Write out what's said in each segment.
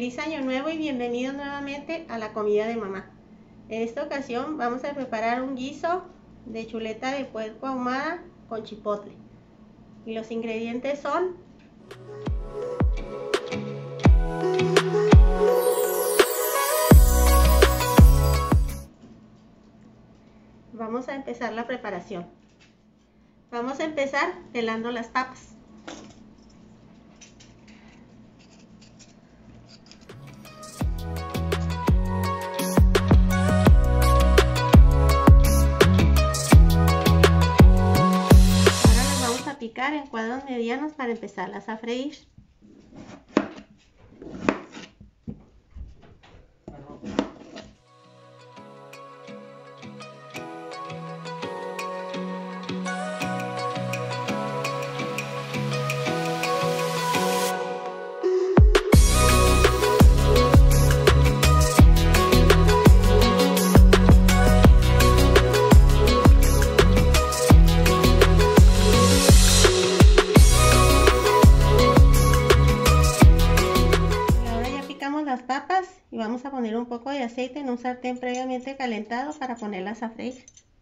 Feliz año nuevo y bienvenidos nuevamente a la comida de mamá. En esta ocasión vamos a preparar un guiso de chuleta de puerco ahumada con chipotle. Y los ingredientes son: vamos a empezar la preparación. Vamos a empezar pelando las papas. Picar en cuadros medianos para empezarlas a freír. Las papas y vamos a poner un poco de aceite en un sartén previamente calentado para ponerlas a freír.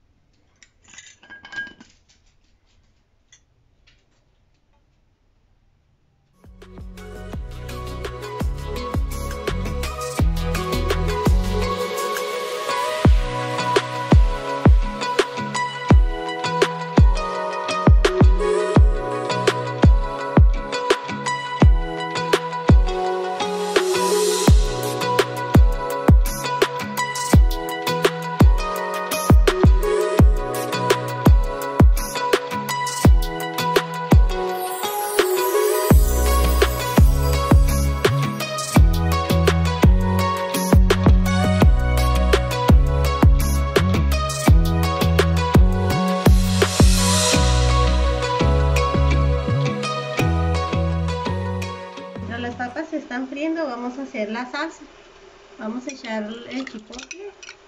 Las papas se están friendo, vamos a hacer la salsa. Vamos a echar el chipotle,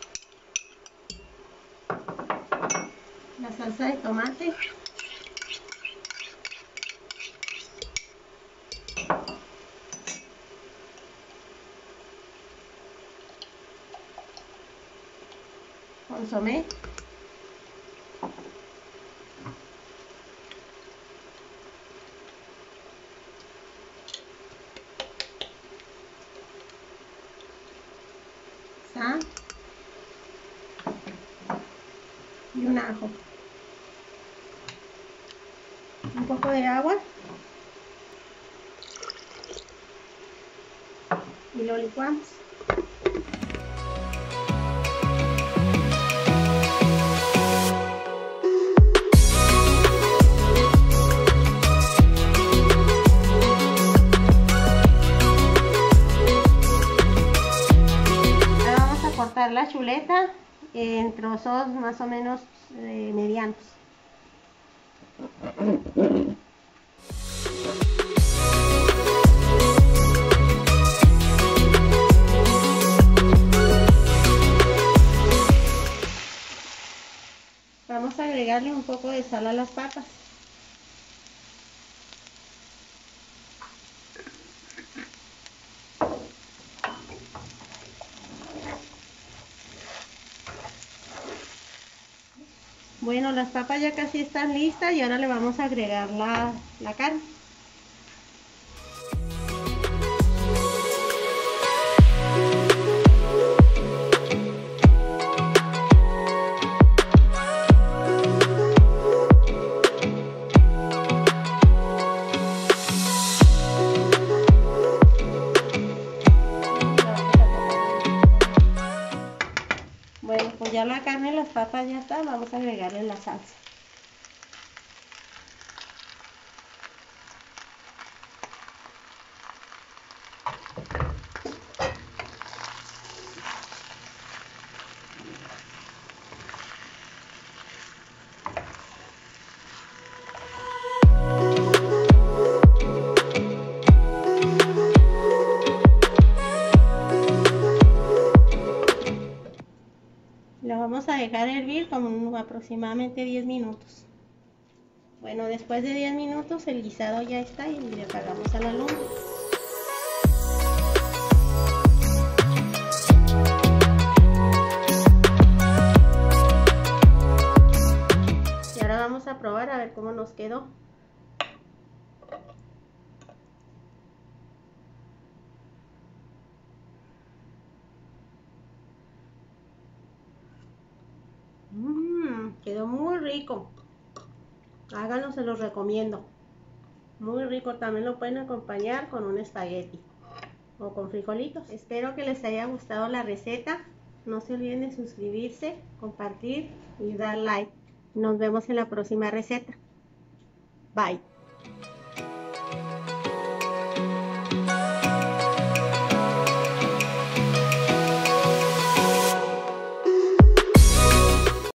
la salsa de tomate, consomé, sal y un ajo, un poco de agua y lo licuamos. Cortar la chuleta en trozos más o menos medianos. Vamos a agregarle un poco de sal a las papas. Bueno, las papas ya casi están listas y ahora le vamos a agregar la carne. Bueno, pues ya la carne y las papas ya están, vamos a agregarle la salsa. La vamos a dejar hervir como aproximadamente 10 minutos. Bueno, después de 10 minutos el guisado ya está y le apagamos a la lumbre. vamos a probar a ver cómo nos quedó. Quedó muy rico. Háganlo, se los recomiendo. Muy rico, también lo pueden acompañar con un espagueti o con frijolitos. Espero que les haya gustado la receta. No se olviden de suscribirse, compartir y dar like. Nos vemos en la próxima receta. Bye.